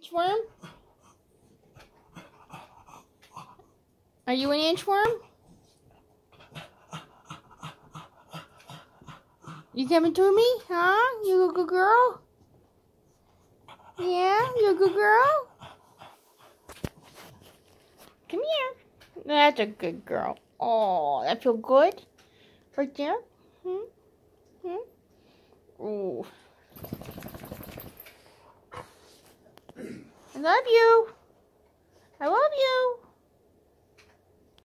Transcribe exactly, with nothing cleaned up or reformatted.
inchworm? Are you an inchworm? You coming to me? Huh? You a good girl? Yeah? You a good girl? Come here. That's a good girl. Oh, that feel good? Right there? Hmm? Hmm? Ooh. I love you. I love you.